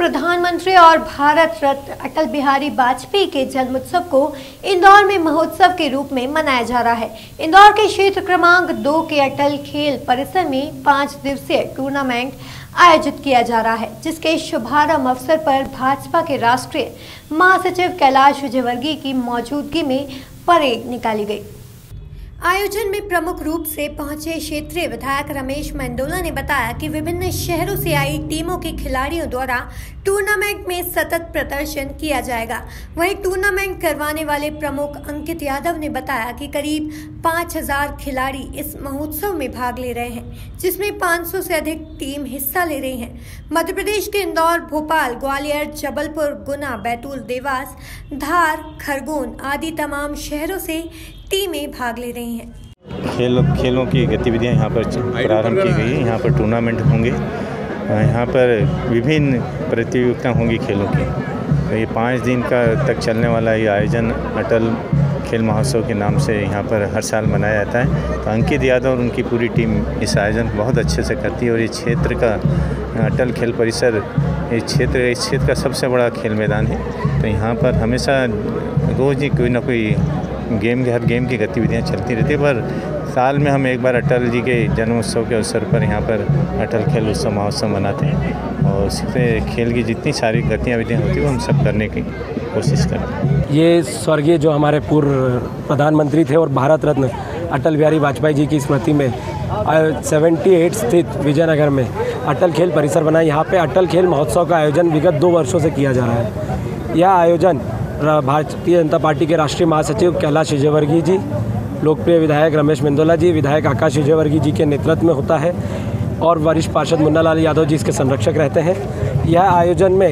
प्रधानमंत्री और भारत रत्न अटल बिहारी वाजपेयी के जन्मोत्सव को इंदौर में महोत्सव के रूप में मनाया जा रहा है। इंदौर के क्षेत्र क्रमांक 2 के अटल खेल परिसर में 5 दिवसीय टूर्नामेंट आयोजित किया जा रहा है, जिसके शुभारंभ अवसर पर भाजपा के राष्ट्रीय महासचिव कैलाश विजयवर्गीय की मौजूदगी में परेड निकाली गई। आयोजन में प्रमुख रूप से पहुंचे क्षेत्रीय विधायक रमेश मेंदोला ने बताया कि विभिन्न शहरों से आई टीमों के खिलाड़ियों द्वारा टूर्नामेंट में सतत प्रदर्शन किया जाएगा। वहीं टूर्नामेंट करवाने वाले प्रमुख अंकित यादव ने बताया कि करीब 5000 खिलाड़ी इस महोत्सव में भाग ले रहे हैं, जिसमें 500 से अधिक टीम हिस्सा ले रही हैं। मध्य प्रदेश के इंदौर, भोपाल, ग्वालियर, जबलपुर, गुना, बैतूल, देवास, धार, खरगोन आदि तमाम शहरों से टीमें भाग ले रही हैं। खेलों की गतिविधियां यहाँ पर प्रारंभ की गई है। यहाँ पर टूर्नामेंट होंगे, यहाँ पर विभिन्न प्रतियोगिता होंगी खेलों की। तो ये 5 दिन का तक चलने वाला ये आयोजन अटल खेल महोत्सव के नाम से यहाँ पर हर साल मनाया जाता है। तो अंकित यादव और उनकी पूरी टीम इस आयोजन को बहुत अच्छे से करती है। और ये क्षेत्र का अटल खेल परिसर इस क्षेत्र का सबसे बड़ा खेल मैदान है। तो यहाँ पर हमेशा रोज़ ही कोई ना कोई हर गेम की गतिविधियाँ चलती रहती है। पर साल में हम एक बार अटल जी के जन्मोत्सव के अवसर पर यहाँ पर अटल खेल उत्सव महोत्सव मनाते हैं और उससे खेल की जितनी सारी गतिविधियाँ होती है वो हम सब करने की कोशिश करते हैं। ये स्वर्गीय जो हमारे पूर्व प्रधानमंत्री थे और भारत रत्न अटल बिहारी वाजपेयी जी की स्मृति में 78 स्थित विजयनगर में अटल खेल परिसर बना। यहाँ पे अटल खेल महोत्सव का आयोजन विगत 2 वर्षों से किया जा रहा है। यह आयोजन भारतीय जनता पार्टी के राष्ट्रीय महासचिव कैलाश विजयवर्गीय जी, लोकप्रिय विधायक रमेश मेंदोला जी, विधायक आकाश विजयवर्गीय जी के नेतृत्व में होता है और वरिष्ठ पार्षद मुन्ना लाल यादव जी इसके संरक्षक रहते हैं। यह आयोजन में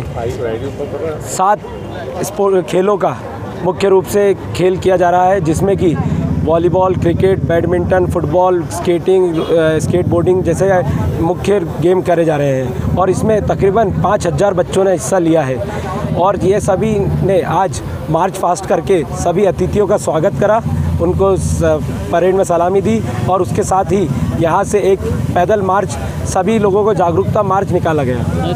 7 स्पोर्ट खेलों का मुख्य रूप से खेल किया जा रहा है, जिसमें कि volleyball, cricket, badminton, football, skating, skateboarding जैसे मुख्य गेम करे जा रहे हैं। और इसमें तकरीबन 5000 बच्चों ने हिस्सा लिया है और ये सभी ने आज मार्च पास्ट करके सभी अतिथियों का स्वागत करा, उनको परेड में सलामी दी और उसके साथ ही यहाँ से एक पैदल मार्च, सभी लोगों को जागरूकता मार्च निकाला गया।